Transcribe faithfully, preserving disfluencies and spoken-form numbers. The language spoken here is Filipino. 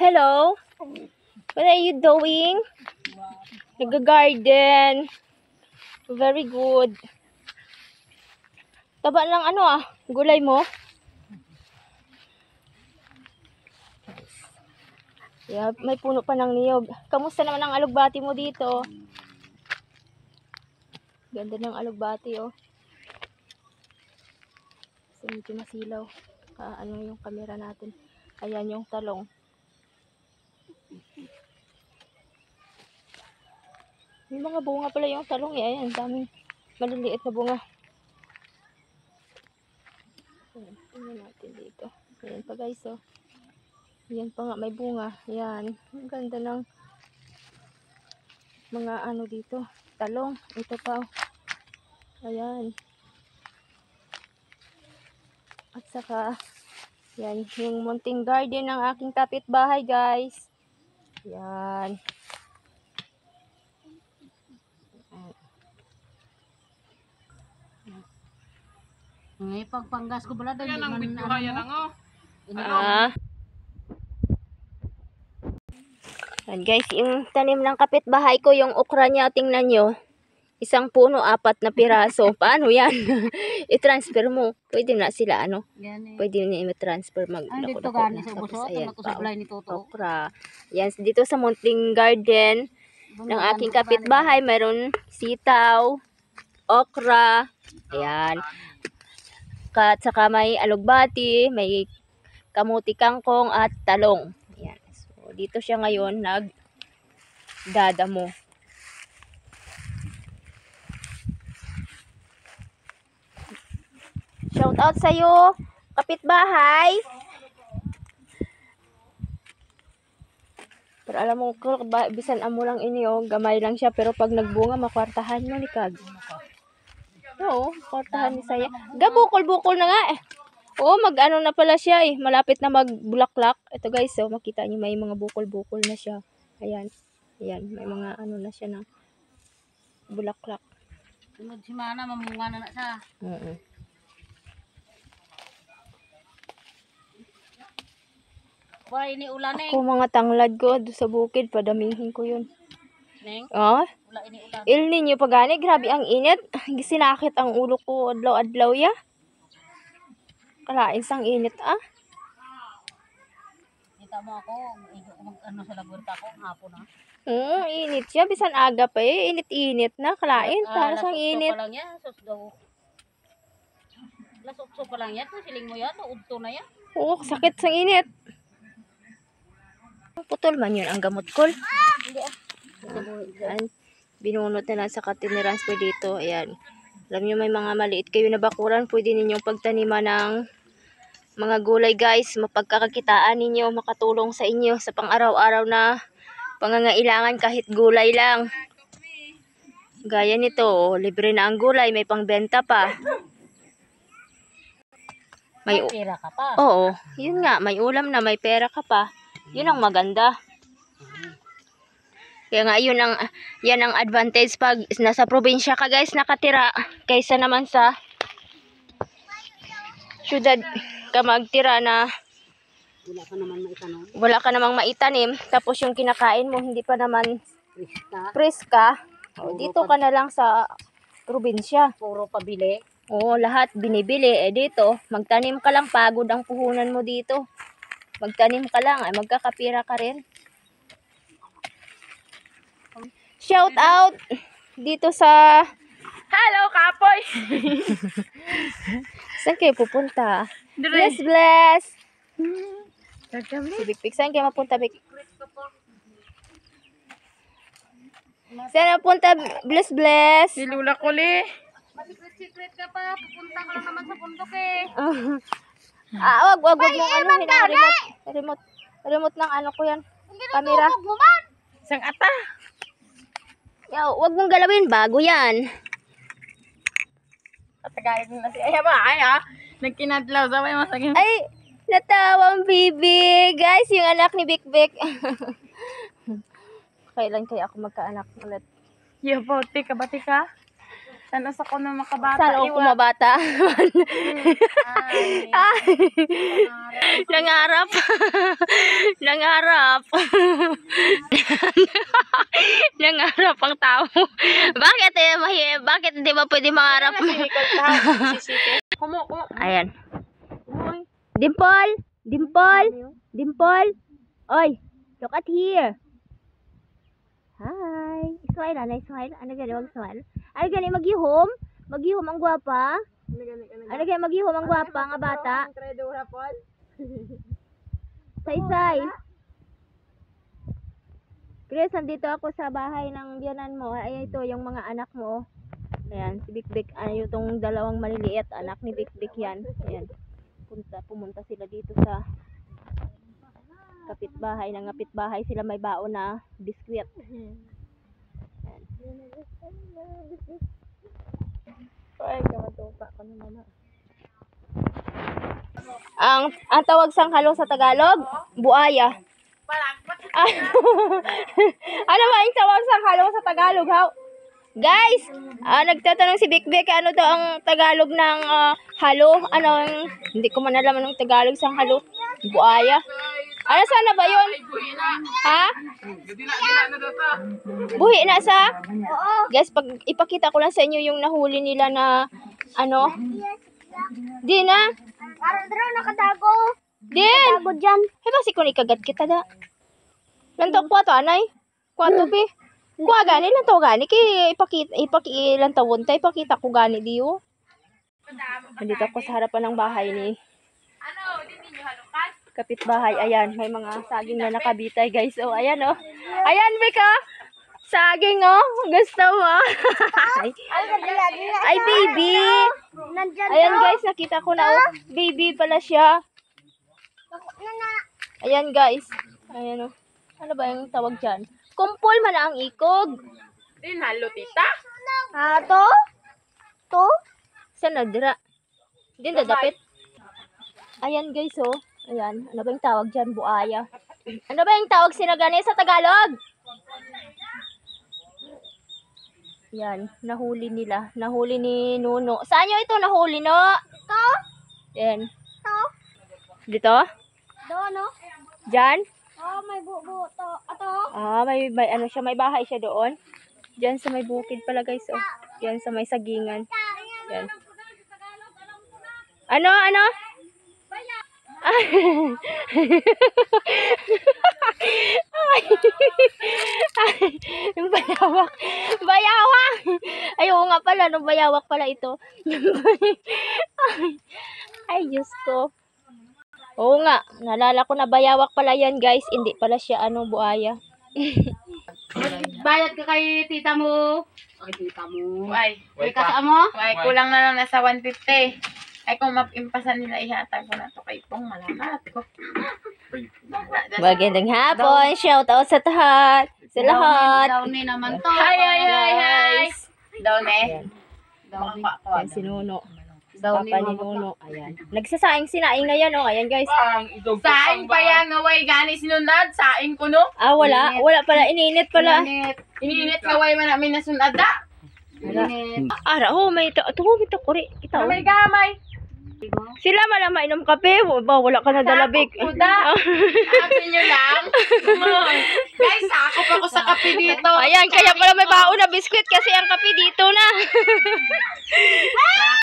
Hello? What are you doing? Nag-garden. Very good. Taba lang ano ah, gulay mo. Yeah, may puno pa ng niyog. Kamusta naman ang alugbati mo dito? Ganda ng alugbati oh. So, medyo masilaw. Ah, ano yung camera natin. Ayan yung talong. May mga bunga pala yung talong eh. Ayan, daming maliliit na bunga. Ayan, tingnan natin dito. Ayan pa guys oh. Ayan pa nga, may bunga. Ayan. Ang ganda ng mga ano dito. Talong. Ito pa oh. Ayan. At saka, yan, yung munting garden ng aking kapitbahay guys. Yan. Ngay pagpanggas ko pala dali man ano. Ah. Yan guys, yung tanim ng kapitbahay ko, yung okra niya, tingnan nyo. Isang puno, apat na piraso. Paano yan? I-transfer mo. Pwede na sila, ano? Yan eh. Pwede na i-transfer. Mag Ay, dito lako-lako gani na. sa Tapos, busot. ayan Ano ko pa, supply ni Toto. okra. Yan, dito sa munting garden ng aking kapitbahay, mayroon sitaw, okra, ayan. At saka may alugbati, may kamuti kangkong at talong. Ayan. So, dito siya ngayon nagdadamo. Shout out sa'yo, kapitbahay. Pero alam mo, bisan amo lang ini oh, gamay lang siya. Pero pag nagbunga, makwartahan mo ni Kag. Oo, kwartahan ni saya. Gabukol-bukol na nga eh. Oo, mag-ano na pala siya eh. Malapit na magbulaklak. Ito guys, oh, makita niyo may mga bukol-bukol na siya. Ayan. Ayan, may mga ano na siya na bulaklak. Sunod si Mana, mamunga na na siya. Oo. Uh-uh. Wah, ini ulan eh. Ako mga tanglad ko doon sa bukid, padamihin ko yun. Neng? Ah? Wala ini ulan. Il Niño pa gani, grabe ang init. Gisinakit ang ulo ko adlaw-adlaw ya. Kalain sang init ah. Kita mo ako, mag ano sa laborta ko, hapon na. Oo, init siya. Bisan aga pa eh. Init-init na. Kalain, para sang init. Pa lang yan, sus daw. Lasokso pa lang yan, siling mo yan, udto na yan. Oo, sakit sang init. Putol man yun ang gamot ko. Hindi ah. Ayan. Binunot na lang sa katinitransfer dito. Ayan. Alam nyo may mga maliit kayo na bakuran. Pwede ninyong pagtaniman ng mga gulay guys. Mapagkakakitaan ninyo. Makatulong sa inyo sa pang-araw-araw na pangangailangan kahit gulay lang. Gaya nito. Oh, libre na ang gulay. May pangbenta pa. May, may pera ka pa. Oo. Yun nga. May ulam na. May pera ka pa. Yun ang maganda. Kaya nga yun ang, yan ang advantage pag nasa probinsya ka guys nakatira. Kaysa naman sa syudad ka magtira na wala ka naman maitanim. Wala ka namang maitanim. Tapos yung kinakain mo hindi pa naman preska. O, dito ka na lang sa probinsya. Puro pabili. Oo, lahat binibili. Eh dito, magtanim ka lang. Pagod ang puhunan mo dito. Magtanim ka lang. Ay magkakapira ka rin. Shout out dito sa hello kapoy. Saan kayo pupunta? Bless bless. Si Big Big, saan kayo mapunta Big? Saan mapunta bless bless? Nilula ko li. Secret ka pa, pupunta ka lang naman sa bundok eh. Ah, wag wag wag mong ano, remote, remote, remote ng ano ko yan. Camera. Sang ata. Yo, wag mong galawin, bago yan. Patagalit mo na si Ay ba? Ay ha? Nagkinadlaw sa may masagin. Ay, natawang bibi. Guys, yung anak ni Big Big. Kailan kaya ako magkaanak ulit? Yo, bote ka, bati ka? Sana sa ko na makabata. Saan ako kumabata? Ay. Nangarap. Nangarap. Nangarap ang tao. Bakit eh, mahi bakit hindi ba pwede mangarap? Kumo, kumo. Ayan. Dimple! Dimple! Dimple! Oy! Look at here! Hi! Smile, ano? Smile? Ano gani? Mag-smile? Ano gani? Mag-ihom? Mag-ihom ang gwapa? Ano gani? Mag-ihom ang gwapa nga bata? Say-say! Chris, nandito ako sa bahay ng biyanan mo. Ayan ito, yung mga anak mo. Ayan, si Bik Bik. Ano itong dalawang maliliit. Anak ni Bik Bik yan. Ayan. Punta, pumunta sila dito sa kapitbahay. Ng kapitbahay sila may baon na biskwit. Ayan. Ay, kamatupa ko na mama. Ang, ang tawag sang halo sa Tagalog, buaya. Ah, ano ba yung tawag sang halo sa Tagalog, ha? Guys, ah, nagtatanong si Bik Bik, ano daw ang Tagalog ng ah, halo? Ano, ang- hindi ko man alam anong Tagalog sang halo. Buaya. Ano sana ba yun? Ha? Buhi na sa? Guys, pag ipakita ko lang sa inyo yung nahuli nila na ano? Di na. Parang daw nakatago. Din. Tago dyan. Hey, basi ko ni kagat kita da. Lantaw ko to, anay. Kwato pi. Kuha gani, lantaw gani. Kaya ipakita, ipaki, lantawon tayo. Ipakita ko gani diyo. Nandito ako sa harapan ng bahay ni Ano, di ninyo halukan? kapitbahay. Ayan, may mga saging na nakabitay, guys. Oh, ayan, oh. Ayan, Bika. Saging, oh. Gusto mo? Ay, Ay, dila, dila. ay, baby. Nandyan Ayan, guys. Nakita ko na, oh. Baby pala siya. Ayan, guys. Ayan, oh. Ano ba yung tawag dyan? Kumpol man ang ikog. Din, halo, tita. Ah, to? To? Saan na, dira? Din, dadapit. Ayan, guys, oh. Ayan. Ano ba yung tawag dyan? Buaya. Ano ba yung tawag sinagani sa Tagalog? Yan. Nahuli nila. Nahuli ni Nuno. Saan nyo ito nahuli, no? To? Yan. To? Dito? Do, no? Dyan? Oh, may bubo. To. Ato? Ah, may, may ano siya, may bahay siya doon. Diyan sa may bukid pala, guys, oh. Yan sa may sagingan. Yan. Ano, ano? Ay. Yung bayawak. Bayawak! Ay, oo nga pala, no, bayawak pala ito. Ay, Diyos ko. Oo nga, nalala ko na bayawak pala yan, guys. Hindi pala siya, ano, buaya. Bayad ka kay tita mo. Ay, tita mo. Ay, Wait may kasama mo? Ay, kulang na lang nasa one fifty. Ay, kung mapimpasan nila, ihatag ko na to kay Pong. Malamat ko. Magandang hapon. Shout out sa lahat. Sa lahat. Downy naman to. Hi, hi, hi, hi. Guys. Down eh. Downy. Ayan si Nuno. Downy Papa ni Nuno. Ayan. Nagsasaing sinaing na yan, oh. Ayan, guys. Saing pa yan, ngaway gani sinunad. Saing ko no. Ah, wala. Wala pala. Ininit pala. Init. Ininit ngaway man namin nasunad da. Init. Ara, oh, may ito. Ito, may ito, kuri. Ito. Gamay gamay. Sila mala mainom kape. Ba, wala ka na dalabik. Kuda. Sabi nyo lang. Guys, sakop ako sa kape dito. Ayan, kaya pala may baon na biskwit kasi ang kape dito na.